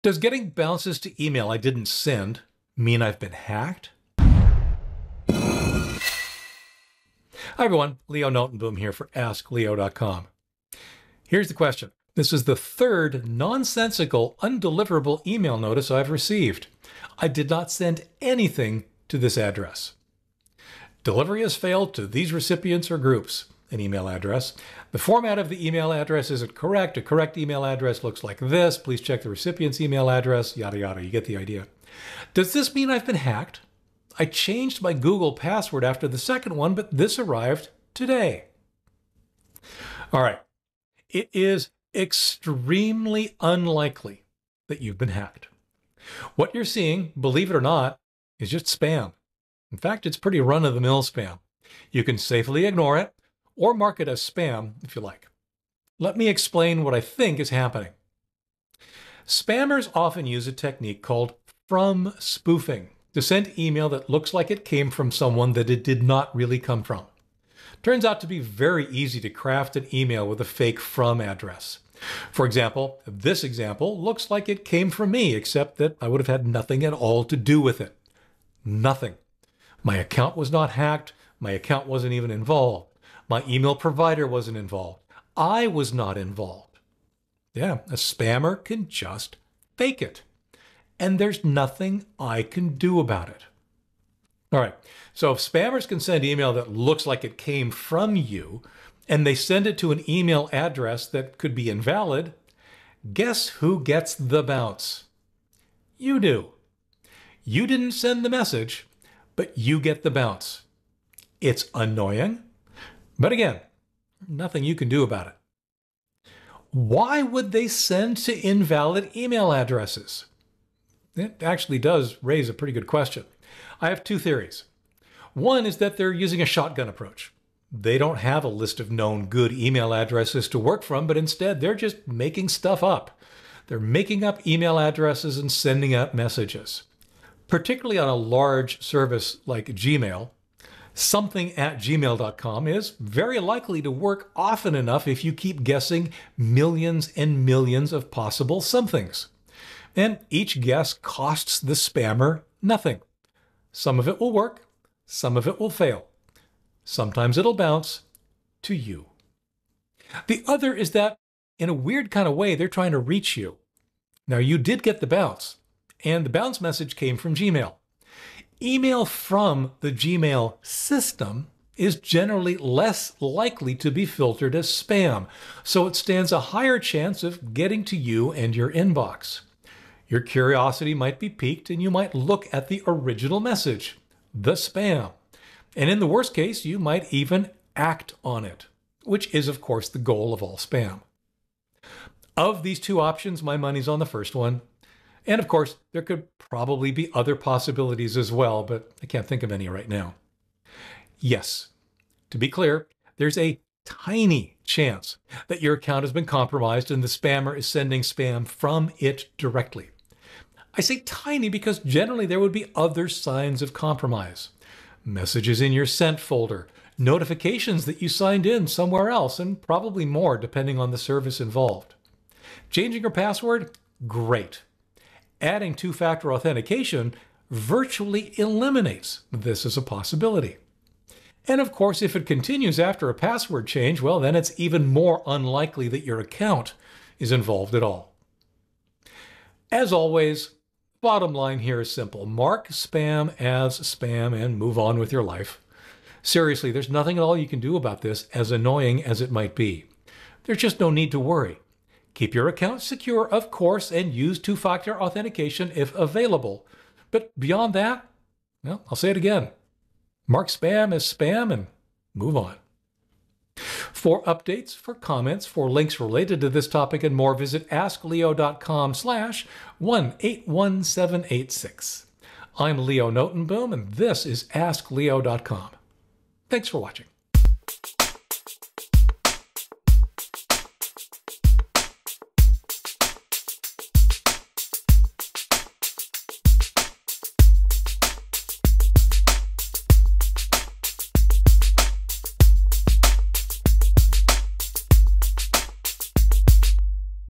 Does getting bounces to email I didn't send mean I've been hacked? Hi everyone, Leo Notenboom here for askleo.com. Here's the question. This is the third nonsensical, undeliverable email notice I've received. I did not send anything to this address. Delivery has failed to these recipients or groups. An email address. The format of the email address isn't correct. A correct email address looks like this. Please check the recipient's email address, yada yada. You get the idea. Does this mean I've been hacked? I changed my Google password after the second one, but this arrived today. All right. It is extremely unlikely that you've been hacked. What you're seeing, believe it or not, is just spam. In fact, it's pretty run-of-the-mill spam. You can safely ignore it or mark it as spam if you like. Let me explain what I think is happening. Spammers often use a technique called from spoofing to send email that looks like it came from someone that it did not really come from. Turns out to be very easy to craft an email with a fake from address. For example, this example looks like it came from me, except that I would have had nothing at all to do with it. Nothing. My account was not hacked. My account wasn't even involved. My email provider wasn't involved. I was not involved. Yeah, a spammer can just fake it. And there's nothing I can do about it. All right, so if spammers can send email that looks like it came from you, and they send it to an email address that could be invalid, guess who gets the bounce? You do. You didn't send the message, but you get the bounce. It's annoying, but again, nothing you can do about it. Why would they send to invalid email addresses? It actually does raise a pretty good question. I have two theories. One is that they're using a shotgun approach. They don't have a list of known good email addresses to work from, but instead they're just making stuff up. They're making up email addresses and sending out messages. Particularly on a large service like Gmail, something@gmail.com is very likely to work often enough if you keep guessing millions and millions of possible somethings. And each guess costs the spammer nothing. Some of it will work, some of it will fail. Sometimes it'll bounce to you. The other is that, in a weird kind of way, they're trying to reach you. Now, you did get the bounce, and the bounce message came from Gmail. Email from the Gmail system is generally less likely to be filtered as spam, so it stands a higher chance of getting to you and your inbox. Your curiosity might be piqued, and you might look at the original message, the spam. And in the worst case, you might even act on it, which is, of course, the goal of all spam. Of these two options, my money's on the first one. And of course, there could probably be other possibilities as well, but I can't think of any right now. Yes, to be clear, there's a tiny chance that your account has been compromised and the spammer is sending spam from it directly. I say tiny because generally there would be other signs of compromise. Messages in your sent folder, notifications that you signed in somewhere else, and probably more depending on the service involved. Changing your password? Great. Adding two-factor authentication virtually eliminates this as a possibility. And of course, if it continues after a password change, well, then it's even more unlikely that your account is involved at all. As always, bottom line here is simple. Mark spam as spam and move on with your life. Seriously, there's nothing at all you can do about this, as annoying as it might be. There's just no need to worry. Keep your account secure, of course, and use two-factor authentication if available. But beyond that, well, I'll say it again. Mark spam as spam and move on. For updates, for comments, for links related to this topic and more, visit askleo.com/181786. I'm Leo Notenboom, and this is askleo.com. Thanks for watching.